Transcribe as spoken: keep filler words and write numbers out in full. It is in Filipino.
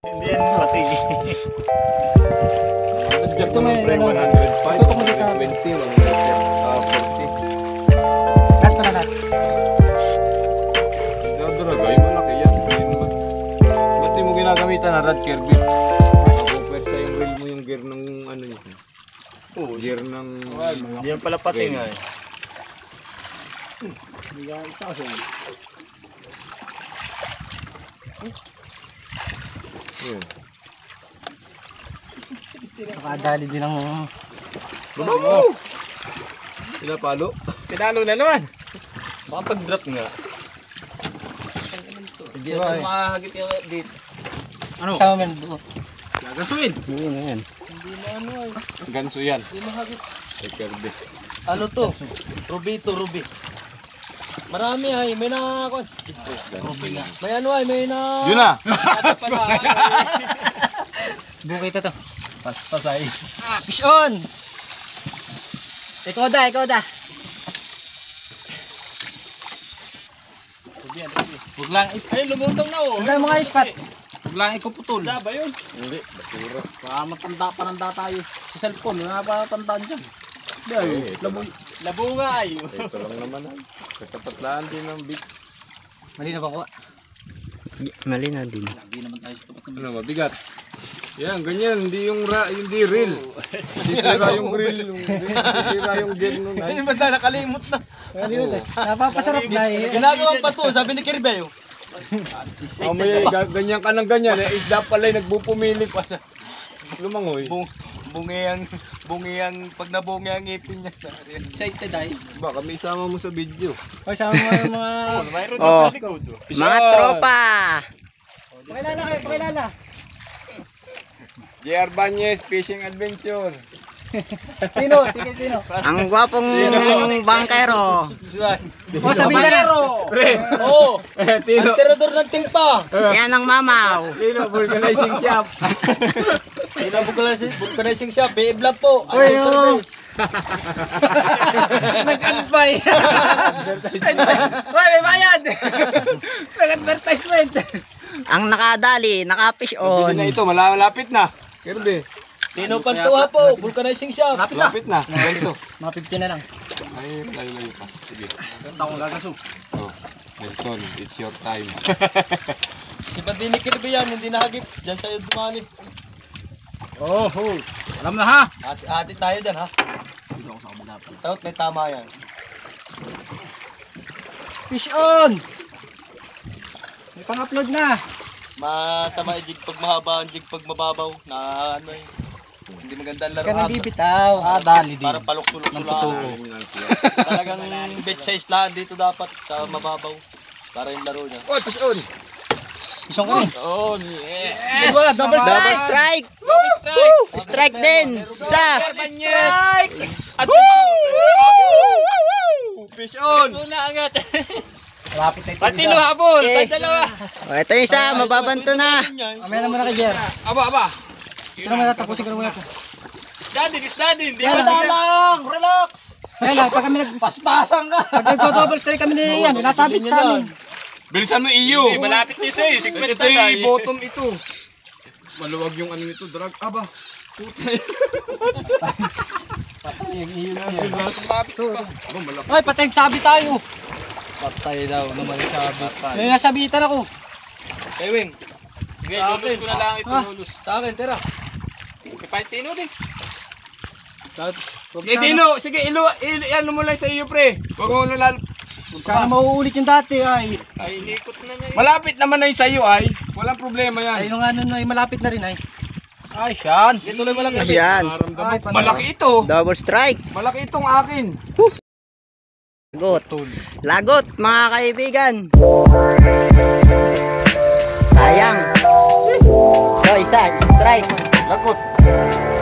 Hindi yan pati. Ito may ano, one oh five, one twenty, one forty. Lahat pala lahat. Nadragay, malaki yan. Ba't di mo ginagamitan na rad Kirby? Pagpupersa yung reel mo yung gear ng ano niya. Oo, gear ng... Hindi yan pala pati nga eh. Hindi ka isa kasi. Yun. Nakadali din ang... Ano? Pinapalo? Pinalo na naman. Baka pag-drop nga. Hindi Diba, na eh. makahagit yung dito. Ano? Sama men doon. Gagasuin! Yun na yan. Hindi na ano ay. Ganso yan. Hindi mahagit. Ay Kirby. Ano to? Ruby to Ruby. Marami ay. May na... Ruby nga. May ano ay. May na... Yun na! Bukay ito to. Pas-pasay. Ah, fish on! Ikaw da, ikaw da. Ruby yan, Ruby. Huwag lang Ay, lumutong na oh. Huwag lang mga ispat. Huwag lang ikuputol. Wala ba yun? Hindi, basura. Baka matanda pa nanda tayo. Sa cellphone, wala pa tandaan dyan. Ay, ito Labo, lang. labo nga ay. Ito lang naman ay. Katapatlaan din ng big. Mali na ba ko? Mali na din. Hindi naman tayo sa tapat ng Ano, mabigat. Yan, ganyan. Hindi yung ra, hindi real. Sisira yung grill. Yung, sisira yung gear nun ay. Hindi ba na nakalimot na? Kalimut eh. Napapasarap na eh. Ginagawang pa to, sabi ni Kirby. Oh. Oh, may ga- ganyan ka ng ganyan. Eh, isda pala yung nagpupumilit pa sa lumangoy. Bung, bungi ang, bungi ang, pag nabungi ang ngipin niya. Excited ay. Ba, kami isama mo sa video. O, sama mo yung mga... Mayroon Oh. din sa likod. Mga tropa! Pakilala kayo, pakilala. J R Banyes Fishing Adventure. Sino? Sige, sino? Ang gwapong bangkero. O, sabihin ka na. Pre. Oo. Eh, Tino. Ang tirador ng timpa. Yan ang mamaw. Tino, vulcanizing shop. Pinabugalasin, vulcanizing shop. B-vlog po. Uy, Ano, oo. service? Nag-alpay. Uy, may bayad. Nag-advertisement. Ang nakadali, naka-fish Bili on. na ito, malapit na. Kirby. Tino Pantuha po. Vulcanizing shop. Lapit na. Ganito. Mga fifty na lang. Ay, layo-layo pa. Sige. Ganda akong gagaso. Oh, Nelson, it's your time. Si Pati ni Kirby yan. Hindi nahagip. Diyan sa'yo dumali. Oh, ho. Alam na ha. Ati-ati tayo dyan ha. Taot may tama yan. Fish on. May pang-upload na. Masama yung jig pag mahaba, ang jig pag mababaw. Na ano eh. Hindi maganda ang Ka nang laruan. bibitaw. Ah, dali Para palok-tulok Ng lang. totoo. Talagang bed size lang dito dapat sa mababaw. Para yung laro niya. Oh, push on. Isang ko rin. Oh, yeah. Diba, double Double strike. strike! Double strike. Strike din! Isa! Strike! At fish on! Ito na agad. Malapit na ito. Pati lo habol. Okay. Pati dalawa. O, ito yung isa, mababanto na. Amaya naman na kay Jer. Aba, aba. Ito naman natapusin ko na muna ito. Daddy, this daddy. Hindi Yan, ka lang. Relax. Kaya lang, pag kami nagpaspasan ka. Pag nagdo-double strike kami ni yan, nasabit sa amin. Bilisan mo iyo. Hindi, malapit niyo sa'yo. Sikmet Ito yung bottom ito. Maluwag yung ano nito, drag. Aba. Patay yung iyo na yan. Malapit pa. Aba, malaki. Ay, patay sabi tayo. Patay daw naman sabi. May nasabitan ako. Hey, Wing. Sige, lulus ko na lang ito, Ah. lulus. Sa akin, tira. Kapay Tino din. Eh, Tino, sige, ilo, ilo, ano mo lang sa iyo, pre. Huwag mo lalo. Sana mauulit yung dati ay. Ay, inikot na niya. Malapit naman na yung sa iyo, ay. Walang problema Ay, yan. nung ano na, ay malapit na rin ay. Ay, siyan. Ito lang malaki. Ayan. Ay, panalo. Malaki ito. Double strike. Malaki itong akin. Lagot. Lagot, mga kaibigan. Sayang. So, isa, strike. Lagot.